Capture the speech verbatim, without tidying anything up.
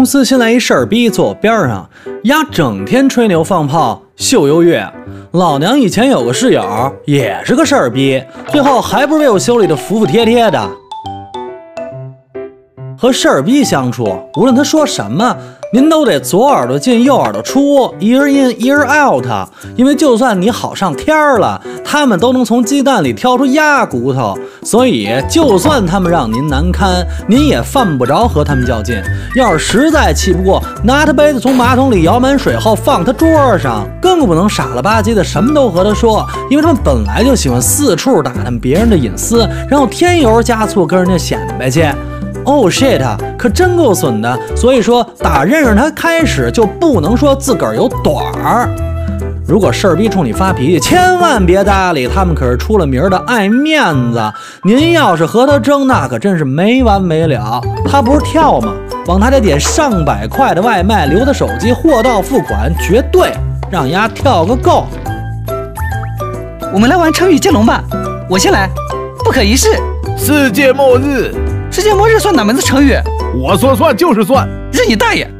公司新来一事儿逼坐我边上，丫整天吹牛放炮秀优越。老娘以前有个室友也是个事儿逼，最后还不是被我修理的服服帖帖的。和事儿逼相处，无论他说什么，您都得左耳朵进右耳朵出 ，ear in ear out。因为就算你好上天了，他们都能从鸡蛋里挑出鸭骨头。所以，就算他们让您难堪，您也犯不着和他们较劲。要是实在气不过，拿他杯子从马桶里舀满水后放他桌上，更不能傻了吧唧的什么都和他说，因为他们本来就喜欢四处打探别人的隐私，然后添油加醋跟人家显摆去。Oh shit， 可真够损的。所以说，打认识他开始就不能说自个儿有短儿。如果事儿逼冲你发脾气，千万别搭理，他们可是出了名的爱面子。您要是和他争，那可真是没完没了。他不是跳吗？往他这点上百块的外卖，留他手机，货到付款，绝对让丫跳个够。 我们来玩成语接龙吧，我先来。不可一世， 世界末日。 世界末日算哪门子成语？ 我说算就是算。 日你大爷！